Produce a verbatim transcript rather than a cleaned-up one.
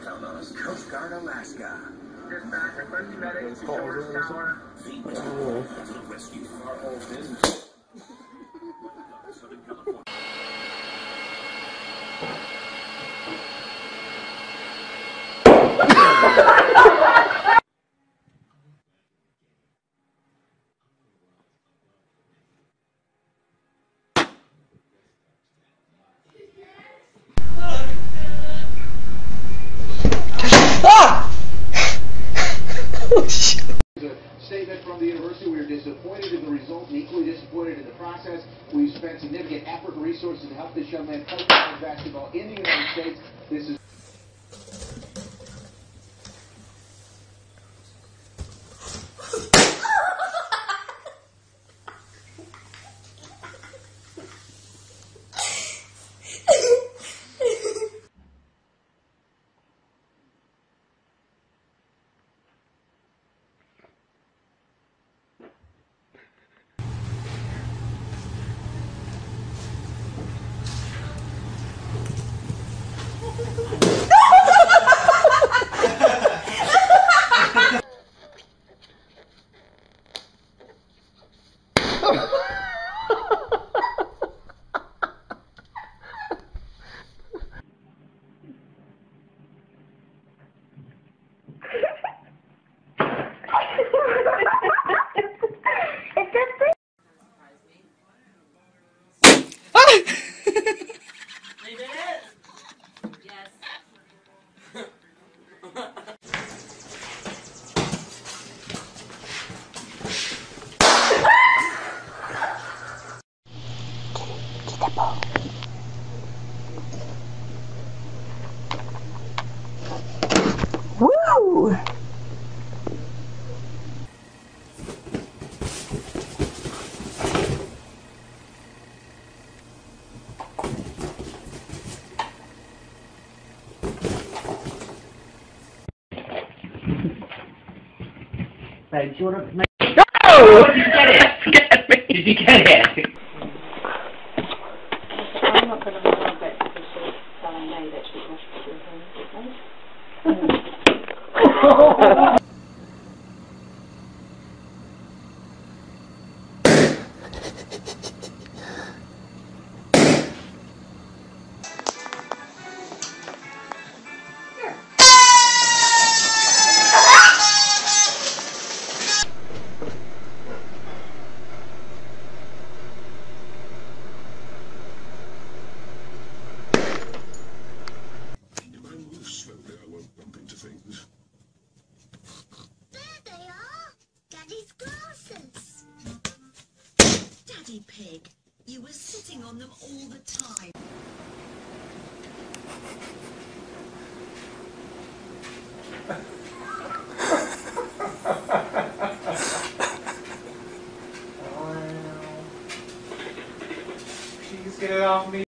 Count on us. Coast Guard Alaska. Dispatch, request medics to Shores Tower. Feet to the rescue. Our whole business. Southern California. Statement from the university: we are disappointed in the result and equally disappointed in the process. We've spent significant effort and resources to help this young man play college basketball in the United States. This is They did it? Yes. Woo! Babe, do you want to make... No! Did you get it? Get me. Did you get it? I'm not going to love it because she's telling me that she's washed her hands. Daddy Pig, you were sitting on them all the time. Please get it off me.